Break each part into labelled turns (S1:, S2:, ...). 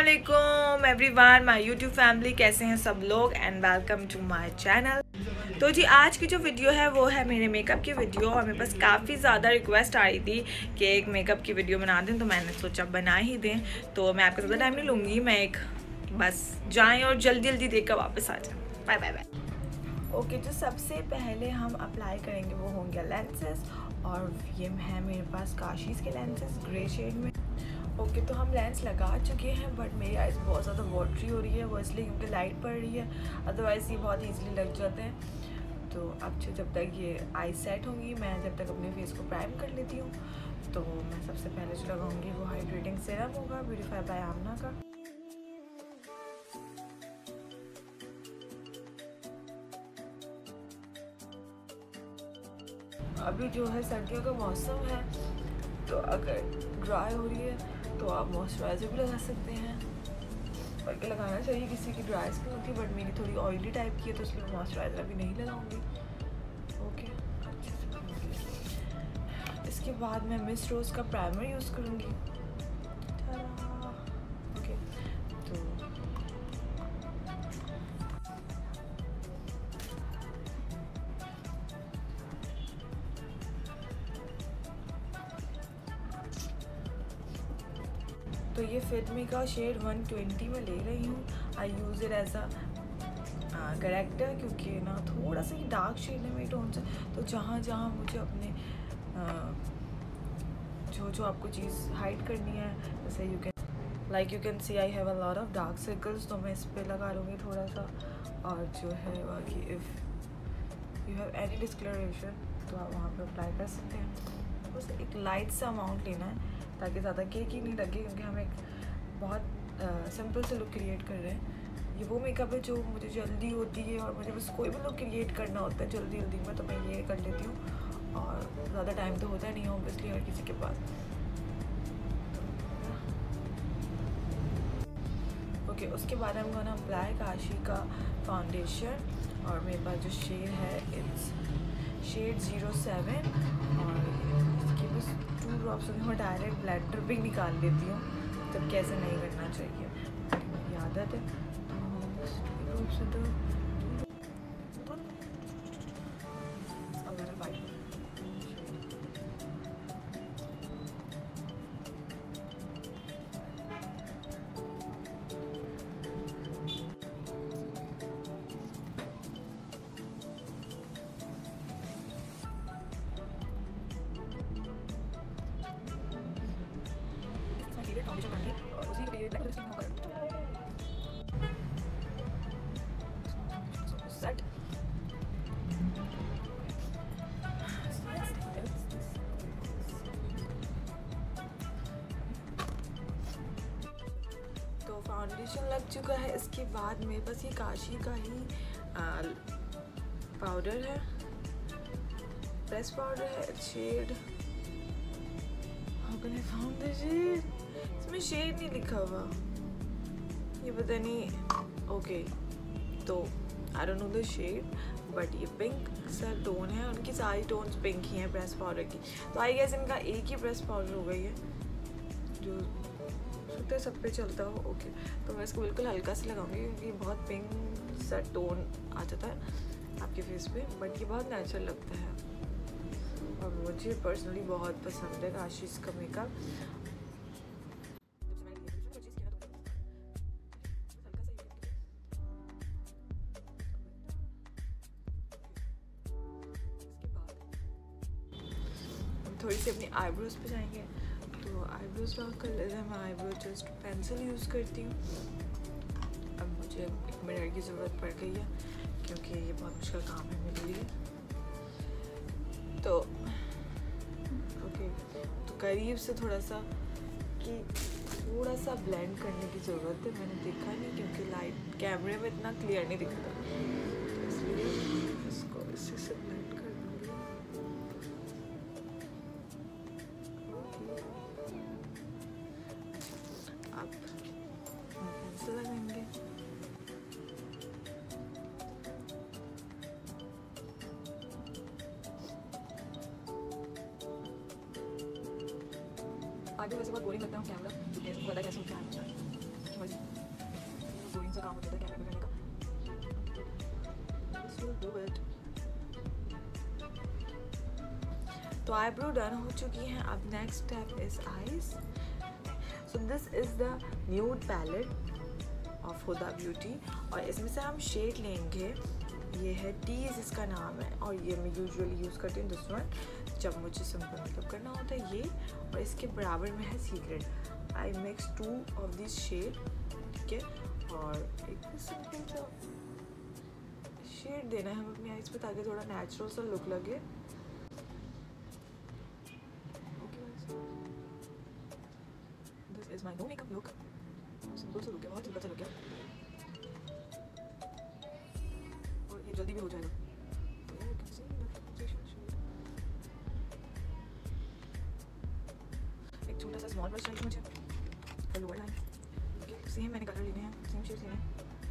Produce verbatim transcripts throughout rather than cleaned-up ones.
S1: अस्सलामुअलैकुम everyone, my YouTube family, कैसे हैं सब लोग and welcome to my channel. तो जी आज की जो वीडियो है वो है मेरे मेकअप की वीडियो और मेरे पास काफ़ी ज़्यादा रिक्वेस्ट आ रही थी कि एक मेकअप की वीडियो बना दें, तो मैंने सोचा बना ही दें। तो मैं आपका ज़्यादा टाइम नहीं लूँगी, मैं एक बस जाएँ और जल्दी जल्दी देख कर वापस आ जाएँ। Bye bye bye. ओके, जो सबसे पहले हम अप्लाई करेंगे वो होंगे लेंसेज, और ये है मेरे पास काशीज़ के लेंसेज ग्रे शेड में। ओके okay, तो हम लेंस लगा चुके हैं, बट मेरी आइज़ बहुत ज़्यादा वाटरी हो रही है, वो इसलिए क्योंकि लाइट पड़ रही है, अदरवाइज़ ये बहुत ईजिली लग जाते हैं। तो अब जब तक ये आई सेट होंगी, मैं जब तक अपने फेस को प्राइम कर लेती हूँ। तो मैं सबसे पहले जो लगाऊंगी वो हाइड्रेटिंग सीरम होगा ब्यूटीफाई बाय आमना का। अभी जो है सर्दियों का मौसम है, तो अगर ड्राई हो रही है तो आप मॉइस्चराइज़र भी लगा सकते हैं, बल्कि लगाना चाहिए किसी की ड्राई स्किन होती है, बट मेरी थोड़ी ऑयली टाइप की है तो इसलिए मॉइस्चराइज़र अभी नहीं लगाऊंगी। ओके, अच्छे से इसके बाद मैं मिस रोज़ का प्राइमर यूज़ करूँगी। ओके, तो तो ये फिटमी का शेड वन ट्वेंटी में ले रही हूँ। I use it as a corrector, क्योंकि ना थोड़ा सा ही डार्क शेड है मेरे टोन से, तो जहाँ जहाँ मुझे अपने आ, जो जो आपको चीज़ हाइड करनी है, जैसे you can like you can see I have a lot of dark circles, तो मैं इस पर लगा लूँगी थोड़ा सा। और जो है बाकी if you have any discoloration तो आप वहाँ पे अप्लाई कर सकते हैं। बस एक लाइट सा अमाउंट लेना है ताकि ज़्यादा केक ही नहीं लगे, क्योंकि हम एक बहुत सिंपल से लुक क्रिएट कर रहे हैं। ये वो मेकअप है जो मुझे जल्दी होती है और मुझे बस कोई भी लुक क्रिएट करना होता है जल्दी जल्दी में, तो मैं ये कर लेती हूँ। और ज़्यादा टाइम तो होता नहीं ऑब्वियसली हर किसी के पास। ओके, उसके बाद हम गोना अप्लाई काशी का फाउंडेशन, और मेरे पास जो शेड है इट्स शेड ज़ीरो सेवन, और इसके बस टू ड्रॉप्स होंगे। मैं डायरेक्ट ब्लैडर भी निकाल लेती हूँ, तब कैसे नहीं करना चाहिए, मेरी आदत है। तो उसी के लिए सेट। तो फाउंडेशन लग चुका है। इसके बाद मेरे पास ये काशी का ही पाउडर है, प्रेस पाउडर है, शेड फाउंडेशन, इसमें शेड नहीं लिखा हुआ, ये पता नहीं। ओके, तो I don't know the shade, but ये पिंक सा टोन है, उनकी सारी टोन्स पिंक ही हैं प्रेस पाउडर की। तो आई गेस इनका एक ही प्रेस पाउडर हो गई है जो सकता है सब पे चलता हो। ओके, तो मैं इसको बिल्कुल हल्का से लगाऊंगी, क्योंकि बहुत पिंक सा टोन आ जाता है आपके फेस पे, बट ये बहुत नेचुरल लगता है और मुझे पर्सनली बहुत पसंद है काशीज़ का मेकअप। थोड़ी सी अपनी आईब्रोज पे जाएंगे, तो आईब्रोज ड्रॉ कर लेते हैं। मैं आईब्रो जस्ट पेंसिल यूज़ करती हूँ। अब मुझे एक मिरर की ज़रूरत पड़ गई है, क्योंकि ये बहुत मुश्किल काम है मेरे लिए। तो ओके, तो करीब से थोड़ा सा कि थोड़ा सा ब्लेंड करने की ज़रूरत है। मैंने देखा नहीं क्योंकि लाइट कैमरे में इतना क्लियर नहीं दिखता, तो इसलिए इसको इसी से ब्लेंड कर दूँगी। अब पेंसिल लगाएंगे। आगे वैसे बहुत बोरिंग लगता है कैमरा, पता कैसे होता है। काम हो जाता है कैमरे में करने का। This will do it. तो आईब्रो डन हो चुकी हैं। अब next step is eyes. So this is the nude palette of Huda beauty और इसमें से हम शेड लेंगे। ये है टीज इसका नाम है और ये मैं यूजुअली यूज़ करती हूँ दिस वन जब मुझे सिंपल मेकअप करना होता है ये। और इसके बराबर में है secret. I mix two of this shade, ठीक है। और एक सिंपल सा शेड देना है हमें अपनी आईज पे ताकि थोड़ा नेचुरल सा लुक लगे। This is my no makeup look. Simple सा लुक है, बहुत सिंपल सा लुक है और ये जल्दी भी हो जाएगा। एक छोटा सा स्मॉल ब्रश चाहिए मुझे for lower line. Okay, same मैंने कलर लेने हैं, सेम शेड लेने हैं।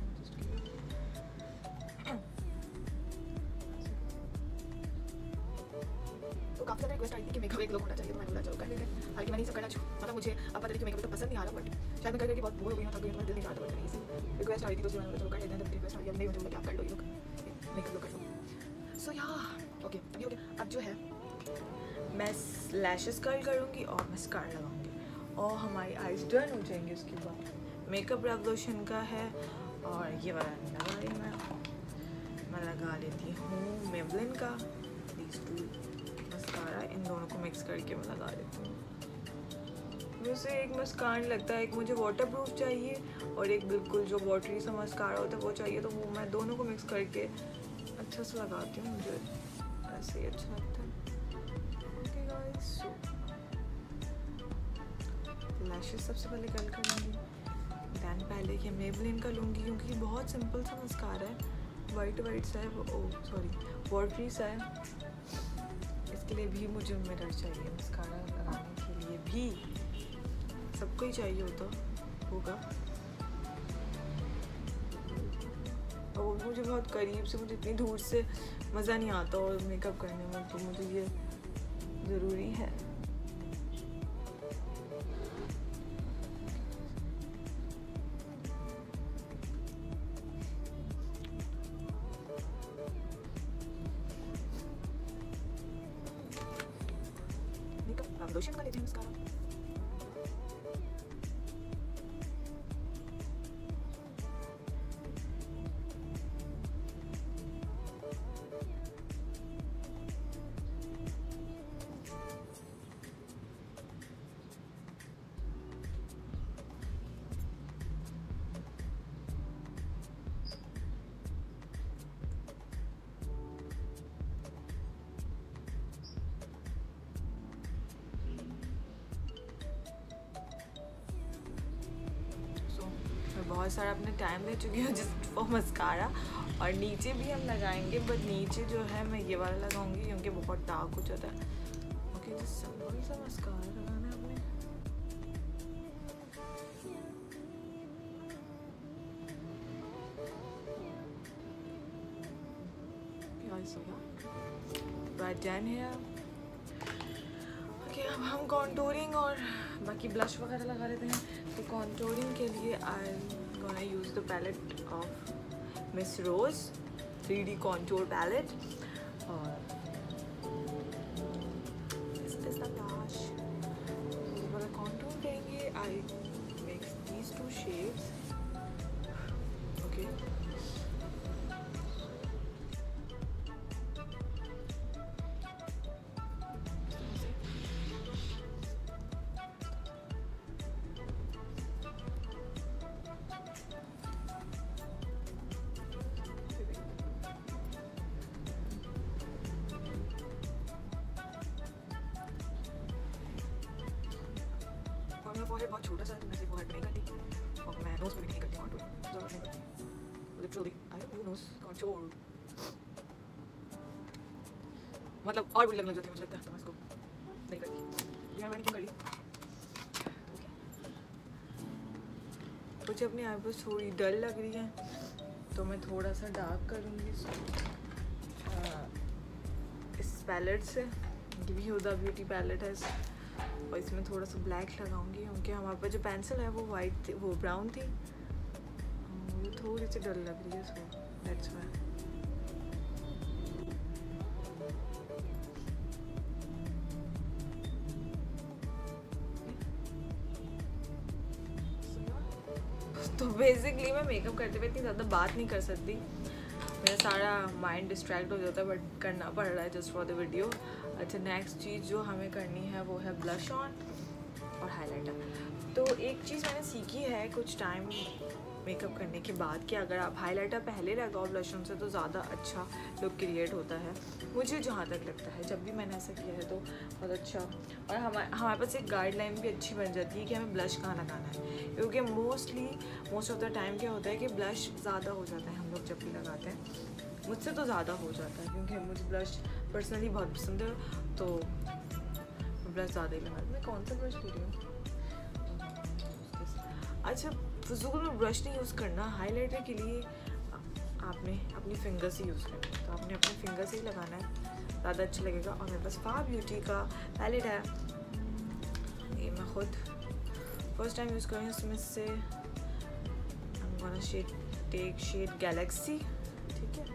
S1: तो काफ़ी ज़्यादा रिक्वेस्ट आई थी कि मेकअप एक लोग होना चाहिए, तो मैंने बोला चलो कर लेते हैं। हालांकि मैंने सब करना चाहिए, मतलब मुझे अब पता नहीं कि मेकअप तो पसंद नहीं आ रहा, बट शायद मैं कर करके बहुत बोर हो गई हूँ, थक गई हूँ, दिल नहीं चाहता। बट इसी रिक्वेस्ट आई थी तो मैंने बोला चलो कर लेते हैं। जब रिक्वेस्ट आई अब नहीं मुझे आप कर लो, ये लोग मेकअप लोग कर लो। सो या ओके, अभी हो गया। अब जो है मैं लैशेस कर्ल करूँगी और मस्कारा लगाऊंगी और हमारी आईज डन हो जाएंगी। उसके बाद मेकअप रेवोल्यूशन का है और ये वाला लगा रही मैं मैं लगा लेती हूँ मेबलिन का दीज टू मस्कारा। इन दोनों को मिक्स करके मैं लगा लेती हूँ। मुझे एक मस्कारा लगता है, एक मुझे वाटर प्रूफ चाहिए और एक बिल्कुल जो वाटरी सा मस्कारा होता है वो चाहिए। तो वो मैं दोनों को मिक्स करके अच्छा से लगाती हूँ, मुझे ऐसे ही अच्छा लगता है। ओके गाइस, सो लैशेस सबसे पहले कर्ल करूँगी, दैन पहले ये मेबलिन का लूँगी क्योंकि बहुत सिंपल सा मस्कारा है, वाइट वाइट सा है वो, ओ सॉरी वाटरी सा है। इसके लिए भी मुझे मिरर चाहिए, मस्कारा लगाने के लिए भी सबको ही चाहिए होता होगा। और वो मुझे बहुत करीब से, मुझे इतनी दूर से मज़ा नहीं आता और मेकअप करने में, तो मुझे ये ज़रूरी है। मेकअप लोशन का लेते हैं मस्कारा। बहुत सारा अपने टाइम दे चुकी हूँ जस्ट फॉर मस्कारा। और नीचे भी हम लगाएंगे, बट नीचे जो है मैं ये वाला लगाऊंगी क्योंकि बहुत डार्क हो जाता है। ओके, जस्ट सिंपल सा मस्कारा लगाना है अपने। डन है। ओके, अब हम कॉन्टूरिंग और बाकी ब्लश वगैरह लगा लेते हैं। तो कॉन्टूरिंग के लिए I am gonna use the palette of Miss Rose three D contour palette. और दिस इज द ब्लश। तो कॉन्टूर करेंगे, I mix these two shades. Okay, मेरा फोरहेड बहुत छोटा सा है तो मैं फोरहेड नहीं करती और मैं नोज़ पे भी नहीं करती कॉन्टूर, ज़रूरत नहीं पड़ती। Literally I do nose contour, मतलब और बुरी लगने लग जाती है मुझे लगता है, तो मैं इसको नहीं करती। यार मैंने क्यों करी? मुझे अपनी आईब्रोज थोड़ी डल लग रही है तो मैं थोड़ा सा डार्क करूँगी इस पैलेट से। ये भी हुदा ब्यूटी पैलेट है और इसमें थोड़ा सा ब्लैक लगाऊंगी क्योंकि हमारे पास जो पेंसिल है वो वाइट थी, वो ब्राउन थी, वो थोड़ी सी डल लग रही है, सो दैट्स व्हाई। तो बेसिकली मैं मेकअप करते हुए इतनी ज़्यादा बात नहीं कर सकती, मेरा सारा माइंड डिस्ट्रैक्ट हो जाता है, बट करना पड़ रहा है जस्ट फॉर द वीडियो। अच्छा, नेक्स्ट चीज़ जो हमें करनी है वो है ब्लश ऑन और हाइलाइटर। तो एक चीज़ मैंने सीखी है कुछ टाइम मेकअप करने के बाद कि अगर आप हाइलाइटर पहले लगाओ ब्लश ऑन से तो ज़्यादा अच्छा लुक क्रिएट होता है, मुझे जहाँ तक लगता है। जब भी मैंने ऐसा किया है तो बहुत अच्छा, और हमारे हमारे पास एक गाइडलाइन भी अच्छी बन जाती है कि हमें ब्लश कहाँ लगाना है, क्योंकि mostly most of the time क्या होता है कि ब्लश ज़्यादा हो जाता है हम लोग जब भी लगाते हैं। मुझसे तो ज़्यादा हो जाता है क्योंकि मुझे ब्लश पर्सनली बहुत पसंद है, तो ब्लश ज़्यादा ही लगाती हूँ। मैं कौन सा ब्रश ले रही हूँ? अच्छा, फजूल में ब्रश नहीं यूज़ करना, हाइलाइटर के लिए आपने अपनी फिंगर से यूज़ करना है, तो आपने अपनी फिंगर से ही लगाना है, ज़्यादा अच्छा लगेगा। और मेरे पास फा ब्यूटी का पैलेट है, ये मैं खुद फर्स्ट टाइम यूज़ कर रही हूँ। इसमें से I'm gonna shade take shade galaxy, ठीक है।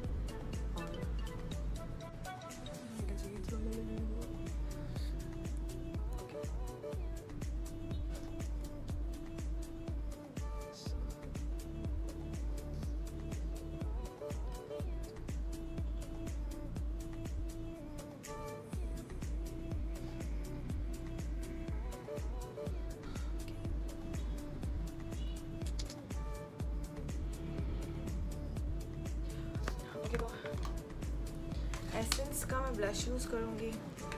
S1: एसेंस का मैं ब्लश यूज़ करूँगी,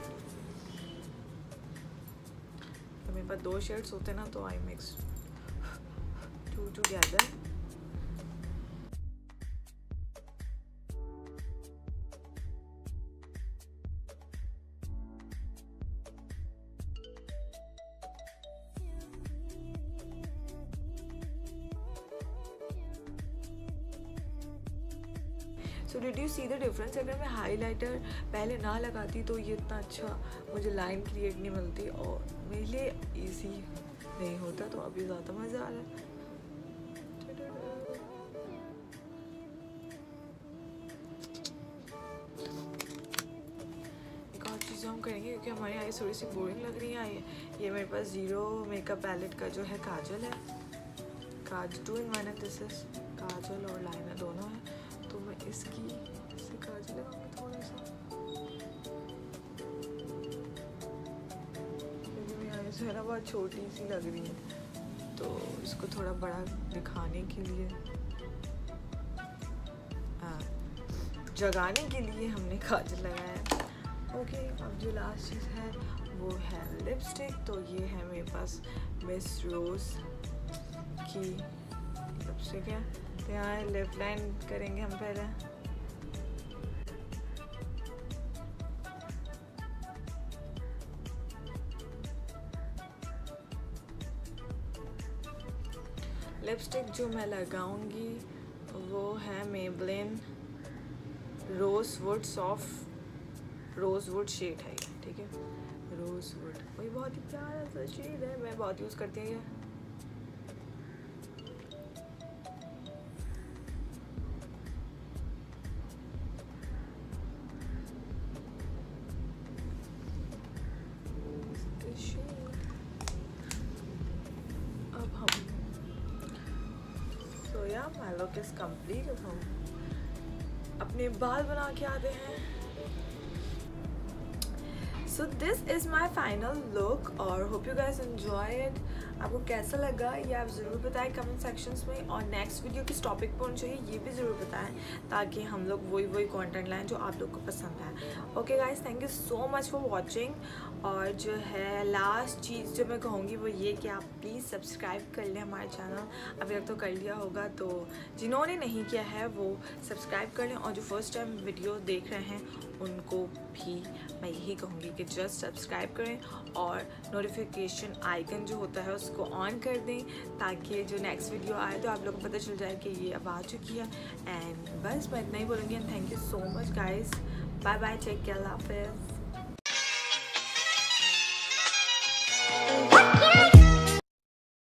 S1: तो मेरे पास दो शेड्स होते ना, तो I mix two together. So did you see the difference? अगर मैं हाइलाइटर पहले ना लगाती तो ये इतना अच्छा मुझे लाइन क्रिएट नहीं मिलती और मेरे लिए इजी नहीं होता, तो अभी ज़्यादा मज़ा आ रहा है। एक और चीज़ हम करेंगे क्योंकि हमारी आईज थोड़ी सी बोरिंग लग रही है। ये मेरे पास ज़ीरो मेकअप पैलेट का जो है काजल है, काज टू इन वन है, दिस इज काजल और लाइनर दोनों है। तो मैं इसकी इससे काजल लगाऊंगी थोड़ा सा, क्योंकि मेरी आईज है ना बहुत छोटी सी लग रही है, तो इसको थोड़ा बड़ा दिखाने के लिए, आ, जगाने के लिए हमने काजल लगाया। ओके, अब जो लास्ट चीज़ है वो है लिपस्टिक। तो ये है मेरे पास मिस रोज़ की लिपस्टिक है। तो यहाँ लिप लाइन करेंगे हम पहले। लिपस्टिक जो मैं लगाऊंगी वो है Maybelline rosewood, soft rosewood shade है ये, ठीक है। रोज़वुड वही बहुत ही प्यारा सा शेड है, मैं बहुत यूज़ करती हूँ ये। अब हम तो या माय लुक इज कंप्लीट। अब हम अपने बाल बना के आते हैं। So this is my final look और hope you guys enjoy it. आपको कैसा लगा ये आप ज़रूर बताएं कमेंट सेक्शंस में, और नेक्स्ट वीडियो किस टॉपिक पर होनी चाहिए ये भी ज़रूर बताएं, ताकि हम लोग वही वही कंटेंट लाएं जो आप लोग को पसंद है। Okay guys, thank you so much for watching. और जो है लास्ट चीज़ जो मैं कहूँगी वो ये कि आप प्लीज़ सब्सक्राइब कर लें हमारे चैनल। अभी तक तो कर लिया होगा, तो जिन्होंने नहीं किया है वो सब्सक्राइब कर लें, और जो फर्स्ट टाइम वीडियो देख रहे हैं उनको भी मैं यही कहूँगी कि जस्ट सब्सक्राइब करें और नोटिफिकेशन आइकन जो होता है उसको ऑन कर दें, ताकि जो नेक्स्ट वीडियो आए तो आप लोगों को पता चल जाए कि ये अब आ चुकी है। एंड बस मैं इतना ही बोलूँगी। And thank you so much guys, bye bye, take care, Allah हाफिज़।